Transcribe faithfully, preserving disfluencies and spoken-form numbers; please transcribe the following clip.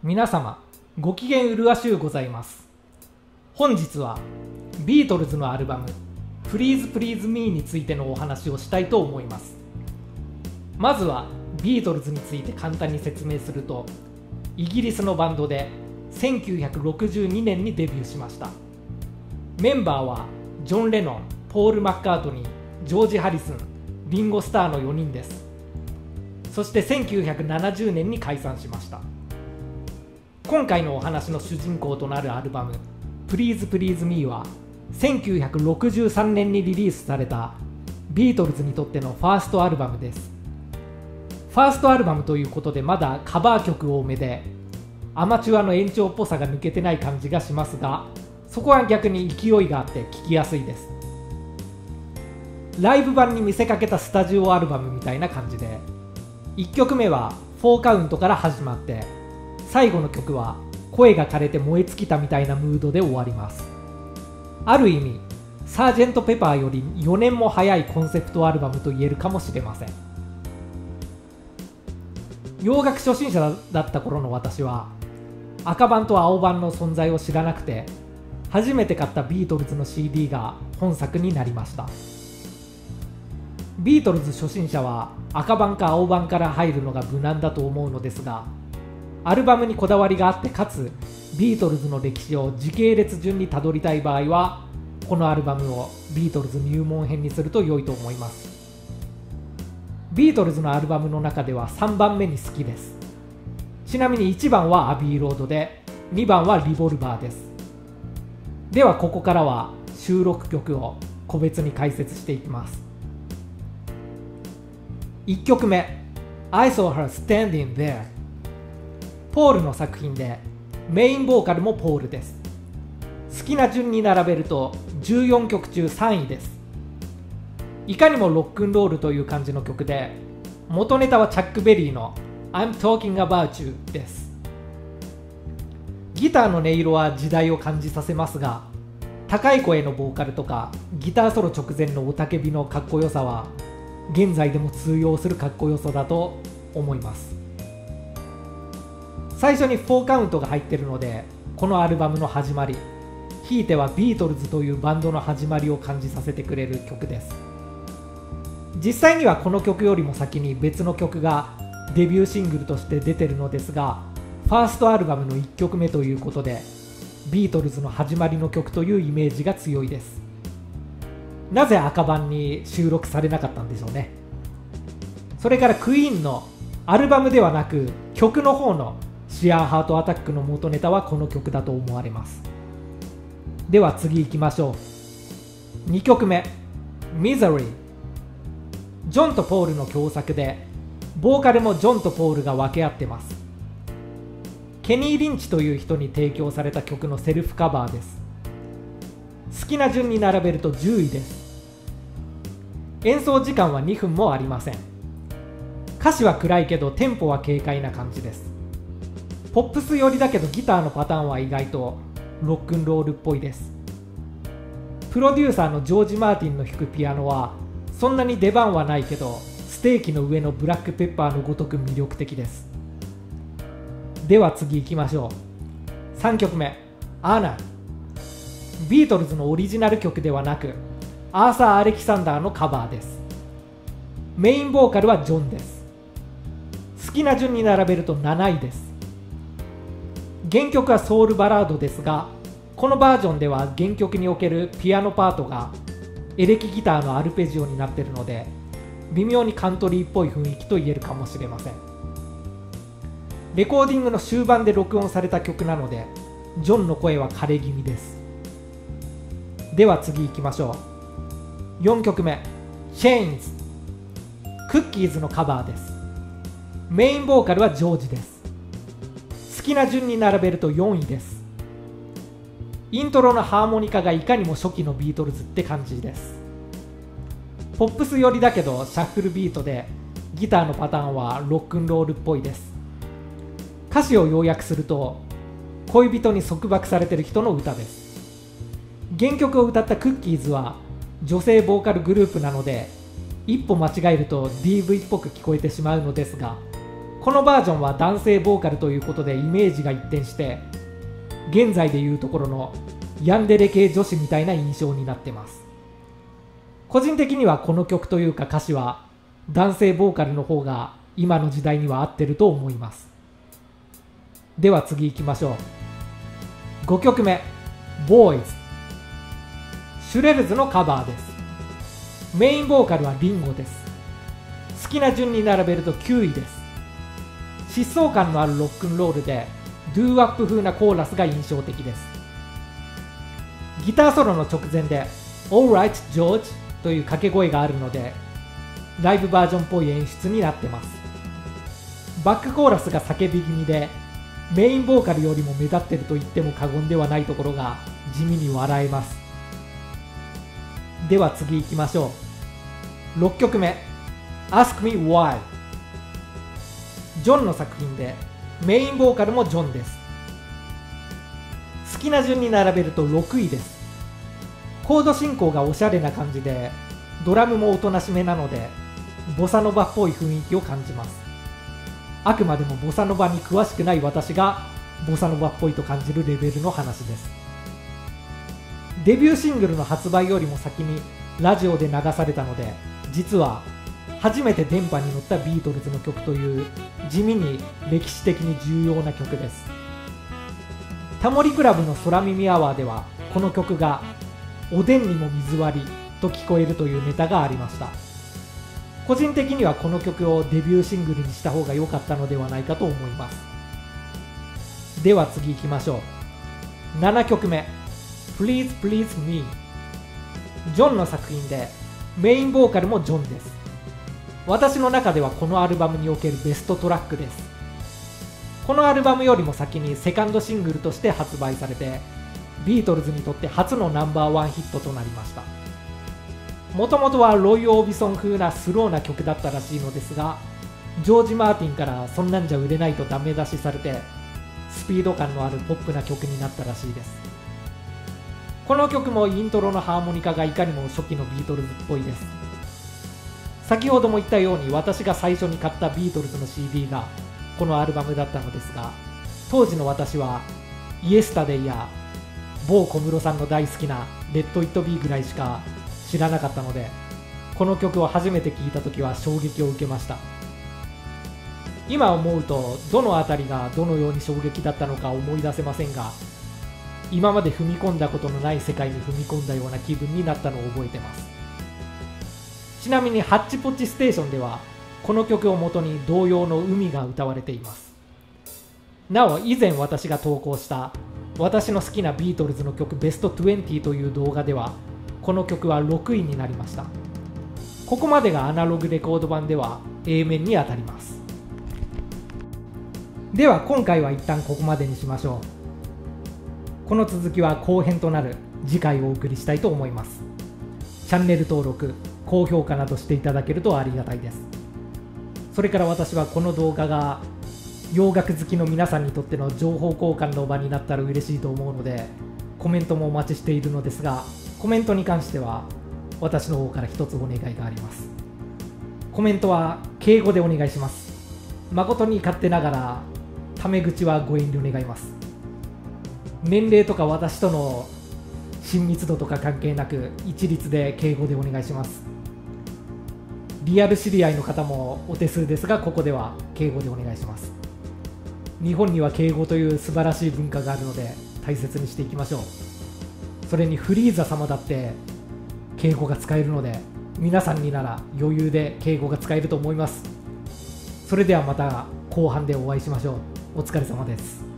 皆様ご機嫌うるわしゅうございます。本日はビートルズのアルバム「Please Please Me」についてのお話をしたいと思います。まずはビートルズについて簡単に説明すると、イギリスのバンドでせんきゅうひゃくろくじゅうにねんにデビューしました。メンバーはジョン・レノン、ポール・マッカートニー、ジョージ・ハリスン、リンゴ・スターのよにんです。そしてせんきゅうひゃくななじゅうねんに解散しました。今回のお話の主人公となるアルバム「Please Please Me」はせんきゅうひゃくろくじゅうさんねんにリリースされたビートルズにとってのファーストアルバムです。ファーストアルバムということでまだカバー曲多めでアマチュアの延長っぽさが抜けてない感じがしますが、そこは逆に勢いがあって聴きやすいです。ライブ版に見せかけたスタジオアルバムみたいな感じで、いっきょくめはフォーカウントから始まって最後の曲は声が枯れて燃え尽きたみたいなムードで終わります。ある意味サージェント・ペパーよりよねんも早いコンセプトアルバムと言えるかもしれません。洋楽初心者だった頃の私は赤版と青版の存在を知らなくて、初めて買ったビートルズの シーディー が本作になりました。ビートルズ初心者は赤版か青版から入るのが無難だと思うのですが、アルバムにこだわりがあってかつビートルズの歴史を時系列順にたどりたい場合はこのアルバムをビートルズ入門編にすると良いと思います。ビートルズのアルバムの中ではさんばんめに好きです。ちなみにいちばんはアビーロードでにばんはリボルバーです。ではここからは収録曲を個別に解説していきます。いっきょくめ I saw her standing there。 ポールの作品でメインボーカルもポールです。好きな順に並べるとじゅうよんきょくちゅうさんいです。いかにもロックンロールという感じの曲で、元ネタはチャック・ベリーの I'm Talking About You です。ギターの音色は時代を感じさせますが、高い声のボーカルとかギターソロ直前の雄たけびのかっこよさは現在でも通用するかっこよさだと思います。最初にフォーカウントが入っているので、このアルバムの始まり、ひいてはビートルズというバンドの始まりを感じさせてくれる曲です。実際にはこの曲よりも先に別の曲がデビューシングルとして出てるのですが、ファーストアルバムのいっきょくめということでビートルズの始まりの曲というイメージが強いです。なぜ赤版に収録されなかったんでしょうね。それからクイーンのアルバムではなく曲の方のシアーハートアタックの元ネタはこの曲だと思われます。では次行きましょう。にきょくめ Misery。 ジョンとポールの共作でボーカルもジョンとポールが分け合ってます。ケニー・リンチという人に提供された曲のセルフカバーです。好きな順に並べるとじゅういです。演奏時間はにふんもありません。歌詞は暗いけどテンポは軽快な感じです。ポップス寄りだけどギターのパターンは意外とロックンロールっぽいです。プロデューサーのジョージ・マーティンの弾くピアノはそんなに出番はないけどステーキの上のブラックペッパーのごとく魅力的です。では次行きましょう。さんきょくめアナ。ビートルズのオリジナル曲ではなくアーサー・アレキサンダーのカバーです。メインボーカルはジョンです。好きな順に並べるとなないです。原曲はソウルバラードですが、このバージョンでは原曲におけるピアノパートがエレキギターのアルペジオになっているので微妙にカントリーっぽい雰囲気と言えるかもしれません。レコーディングの終盤で録音された曲なのでジョンの声は枯れ気味です。では次行きましょう。よんきょくめ Chains。 クッキーズのカバーです。メインボーカルはジョージです。好きな順に並べるとよんいです。イントロのハーモニカがいかにも初期のビートルズって感じです。ポップス寄りだけどシャッフルビートでギターのパターンはロックンロールっぽいです。歌詞を要約すると恋人に束縛されている人の歌です。原曲を歌ったクッキーズは女性ボーカルグループなので一歩間違えると ディーブイ っぽく聞こえてしまうのですが、 このバージョンは男性ボーカルということでイメージが一転して、現在でいうところのヤンデレ系女子みたいな印象になってます。個人的にはこの曲というか歌詞は男性ボーカルの方が今の時代には合ってると思います。では次行きましょう。ごきょくめ、ボーイズ。シュレルズのカバーです。メインボーカルはリンゴです。好きな順に並べるときゅういです。疾走感のあるロックンロールでドゥーアップ風なコーラスが印象的です。ギターソロの直前で Alright George という掛け声があるのでライブバージョンっぽい演出になってます。バックコーラスが叫び気味でメインボーカルよりも目立ってると言っても過言ではないところが地味に笑えます。では次行きましょう。ろっきょくめ、Ask Me Why。 ジョンの作品でメインボーカルもジョンです。好きな順に並べるとろくいです。コード進行がおしゃれな感じでドラムもおとなしめなのでボサノバっぽい雰囲気を感じます。あくまでもボサノバに詳しくない私がボサノバっぽいと感じるレベルの話です。デビューシングルの発売よりも先にラジオで流されたので、実は初めて電波に乗ったビートルズの曲という地味に歴史的に重要な曲です。タモリクラブの空耳アワーではこの曲がおでんにも水割りと聞こえるというネタがありました。個人的にはこの曲をデビューシングルにした方が良かったのではないかと思います。では次行きましょう。ななきょくめ、Please Please Me。 ジョンの作品でメインボーカルもジョンです。私の中ではこのアルバムにおけるベストトラックです。このアルバムよりも先にセカンドシングルとして発売されてビートルズにとって初のナンバーワンヒットとなりました。もともとはロイ・オービソン風なスローな曲だったらしいのですが、ジョージ・マーティンからそんなんじゃ売れないとダメ出しされてスピード感のあるポップな曲になったらしいです。この曲もイントロのハーモニカがいかにも初期のビートルズっぽいです。先ほども言ったように私が最初に買ったビートルズの シーディー がこのアルバムだったのですが、当時の私はイエスタデイや某小室さんの大好きなレッド・イット・ビーぐらいしか知らなかったので、この曲を初めて聴いた時は衝撃を受けました。今思うとどのあたりがどのように衝撃だったのか思い出せませんが、今まで踏み込んだことのない世界に踏み込んだような気分になったのを覚えてます。ちなみにハッチポッチステーションではこの曲を元に同様の海が歌われています。なお以前私が投稿した私の好きなビートルズの曲ベストにじゅうという動画ではこの曲はろくいになりました。ここまでがアナログレコード版では A 面に当たります。では今回は一旦ここまでにしましょう。この続きは後編となる次回をお送りしたいと思います。チャンネル登録、高評価などしていただけるとありがたいです。それから私はこの動画が洋楽好きの皆さんにとっての情報交換の場になったら嬉しいと思うので、コメントもお待ちしているのですが、コメントに関しては私の方から一つお願いがあります。コメントは敬語でお願いします。誠に勝手ながらタメ口はご遠慮願います。年齢とか私との親密度とか関係なく一律で敬語でお願いします。リアル知り合いの方もお手数ですが、ここでは敬語でお願いします。日本には敬語という素晴らしい文化があるので大切にしていきましょう。それにフリーザ様だって敬語が使えるので、皆さんになら余裕で敬語が使えると思います。それではまた後半でお会いしましょう。お疲れ様です。